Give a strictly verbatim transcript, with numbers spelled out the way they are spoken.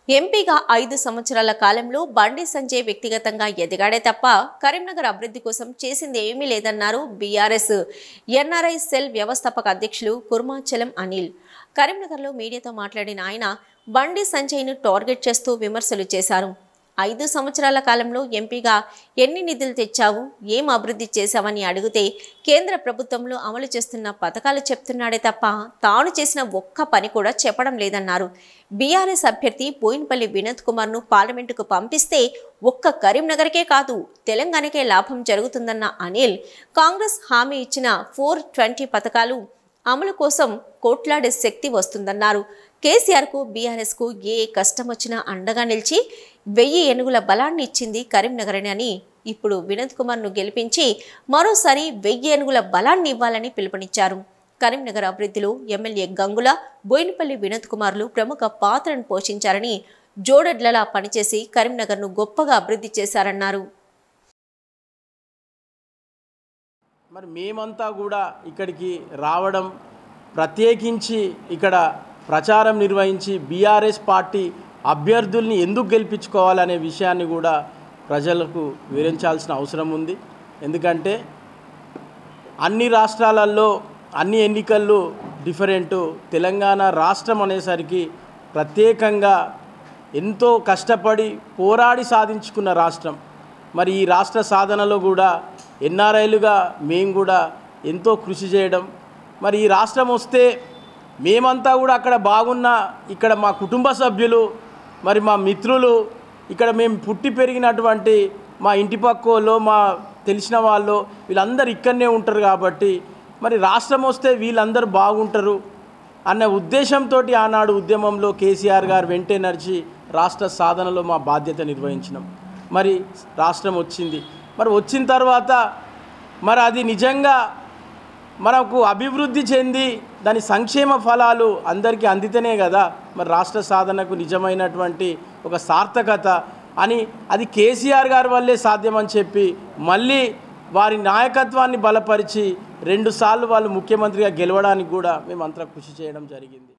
ఎంపీగా ఐదు సంవత్సరాల కాలంలో బండి సంజయ్ వ్యక్తిగతంగా ఎదిగాడే తప్ప కరీంనగర్ అభివృద్ధి కోసం చేసింది ఏమీ లేదన్నారు బీఆర్ఎస్ ఎన్ఆర్ఐ సెల్ వ్యవస్థాపక అధ్యక్షులు కుర్మాచలం అనిల్. కరీంనగర్లో మీడియాతో మాట్లాడిన ఆయన బండి సంజయ్ను టార్గెట్ చేస్తూ విమర్శలు చేశారు. ఐదు సంవత్సరాల కాలంలో ఎంపీగా ఎన్ని నిధులు తెచ్చావు, ఏం అభివృద్ధి చేశావని అడిగితే కేంద్ర ప్రభుత్వంలో అమలు చేస్తున్న పథకాలు చెప్తున్నాడే తప్ప తాను చేసిన ఒక్క పని కూడా చెప్పడం లేదన్నారు. బీఆర్ఎస్ అభ్యర్థి బోయినపల్లి వినోద్ కుమార్ను పార్లమెంటుకు పంపిస్తే ఒక్క కరీంనగర్కే కాదు తెలంగాణకే లాభం జరుగుతుందన్న అనిల్, కాంగ్రెస్ హామీ ఇచ్చిన ఫోర్ ట్వంటీ పథకాలు అమలు కోసం కోట్లాడే శక్తి వస్తుందన్నారు. కేసీఆర్కు బీఆర్ఎస్కు ఏ కష్టం వచ్చినా అండగా నిలిచి వెయ్యి ఏనుగుల బలాన్ని ఇచ్చింది కరీంనగర్ అని, ఇప్పుడు వినోద్ కుమార్ను గెలిపించి మరోసారి వెయ్యి ఏనుగుల బలాన్ని ఇవ్వాలని పిలుపునిచ్చారు. కరీంనగర్ అభివృద్ధిలో ఎమ్మెల్యే గంగుల, బోయినపల్లి వినోద్ కుమార్లు ప్రముఖ పాత్రను పోషించారని, జోడెడ్లలా పనిచేసి కరీంనగర్ను గొప్పగా అభివృద్ధి చేశారన్నారు. మరి మేమంతా కూడా ఇక్కడికి రావడం, ప్రత్యేకించి ఇక్కడ ప్రచారం నిర్వహించి బీఆర్ఎస్ పార్టీ అభ్యర్థుల్ని ఎందుకు గెలిపించుకోవాలనే విషయాన్ని కూడా ప్రజలకు వివరించాల్సిన అవసరం ఉంది. ఎందుకంటే అన్ని రాష్ట్రాలలో అన్ని ఎన్నికల్లో డిఫరెంటు, తెలంగాణ రాష్ట్రం అనేసరికి ప్రత్యేకంగా ఎంతో కష్టపడి పోరాడి సాధించుకున్న రాష్ట్రం. మరి ఈ రాష్ట్ర సాధనలో కూడా ఎన్ఆర్ఐలుగా మేము కూడా ఎంతో కృషి చేయడం, మరి ఈ రాష్ట్రం వస్తే మేమంతా కూడా అక్కడ బాగున్నా ఇక్కడ మా కుటుంబ సభ్యులు, మరి మా మిత్రులు, ఇక్కడ మేము పుట్టి పెరిగినటువంటి మా ఇంటి పక్కోళ్ళు, మా తెలిసిన వాళ్ళు వీళ్ళందరూ ఇక్కడనే ఉంటారు. కాబట్టి మరి రాష్ట్రం వస్తే వీళ్ళందరూ బాగుంటారు అన్న ఉద్దేశంతో ఆనాడు ఉద్యమంలో కేసీఆర్ గారు వెంటే నడిచి రాష్ట్ర సాధనలో మా బాధ్యత నిర్వహించినాం. మరి రాష్ట్రం వచ్చింది. మరి వచ్చిన తర్వాత మరి అది నిజంగా మనకు అభివృద్ధి చెంది దాని సంక్షేమ ఫలాలు అందరికీ అందితేనే కదా మరి రాష్ట్ర సాధనకు నిజమైనటువంటి ఒక సార్థకత అని, అది కేసీఆర్ గారి వల్లే సాధ్యమని చెప్పి మళ్ళీ వారి నాయకత్వాన్ని బలపరిచి రెండుసార్లు వాళ్ళు ముఖ్యమంత్రిగా గెలవడానికి కూడా మేమంతా కృషి చేయడం జరిగింది.